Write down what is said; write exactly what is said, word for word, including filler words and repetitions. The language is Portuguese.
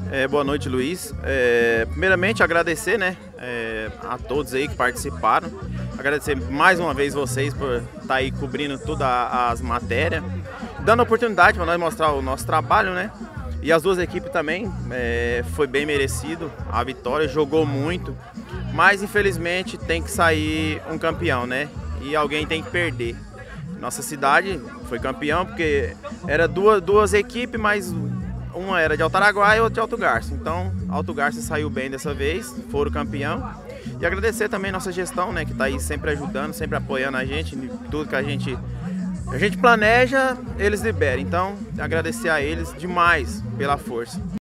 É, boa noite, Luiz. É, primeiramente, agradecer, né, é, a todos aí que participaram. Agradecer mais uma vez vocês por estar aí cobrindo todas as matérias, dando oportunidade para nós mostrar o nosso trabalho, né? E as duas equipes também, é, foi bem merecido a vitória, jogou muito, mas infelizmente tem que sair um campeão, né? E alguém tem que perder. Nossa cidade foi campeão porque era duas, duas equipes, mas uma era de Altaraguá e outra de Alto Garça. Então, Alto Garça saiu bem dessa vez, foram campeão. E agradecer também nossa gestão, né, que está aí sempre ajudando, sempre apoiando a gente, em tudo que a gente, a gente planeja, eles liberam. Então, agradecer a eles demais pela força.